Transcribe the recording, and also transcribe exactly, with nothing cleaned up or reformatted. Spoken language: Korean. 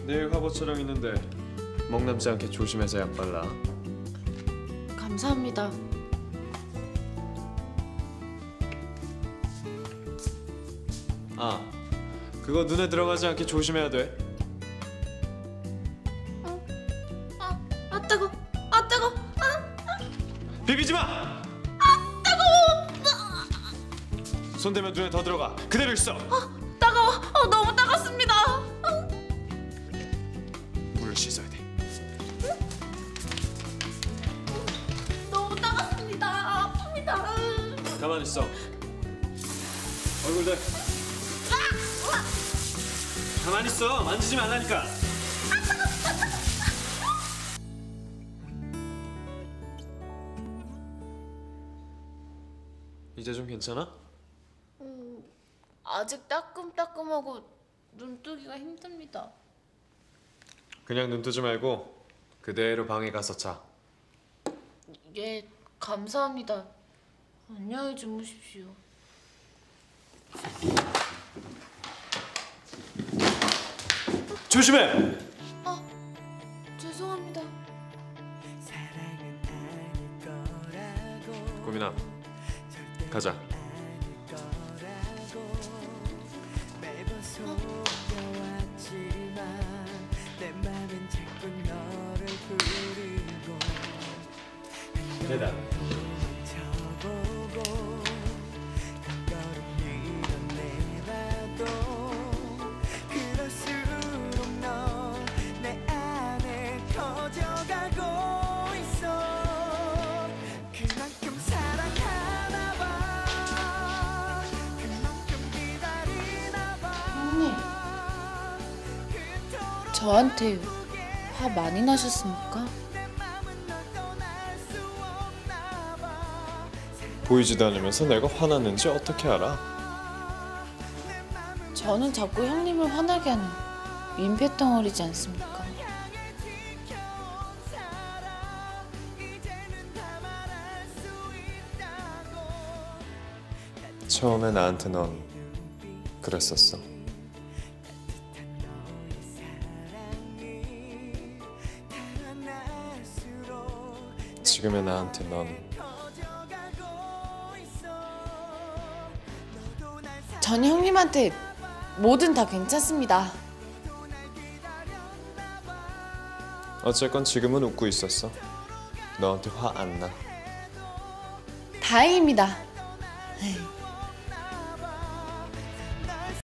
내일 화보 촬영 있는데 멍 남지 않게 조심해서 약 발라. 감사합니다. 아, 그거 눈에 들어가지 않게 조심해야 돼. 어, 아, 아 뜨거, 아 뜨거, 아, 비비지 마. 아 뜨거워. 손 대면 눈에 더 들어가. 그대로 있어. 아 따가워, 어, 너무 따갑습니다. 아. 물로 씻어야 돼. 너무 따갑습니다. 아픕니다. 가만히 있어. 얼굴 대. 가만히 있어. 만지지 말라니까. 이제 좀 괜찮아? 음, 아직 따끔따끔하고 눈뜨기가 힘듭니다. 그냥 눈 뜨지 말고 그대로 방에 가서 자. 예, 감사합니다. 안녕히 주무십시오. 조심해. 아, 죄송합니다. 고민아, 가자. 대답. 형님, 저한테 화 많이 나셨습니까? 보이지도 않으면서 내가 화났는지 어떻게 알아? 저는 자꾸 형님을 화나게 하는 민폐덩어리지 않습니까? 처음에 나한테 넌 그랬었어. 지금의 나한테 넌 전 형님한테 뭐든 다 괜찮습니다. 어쨌건 지금은 웃고 있었어. 너한테 화 안 나. 다행입니다. 에이.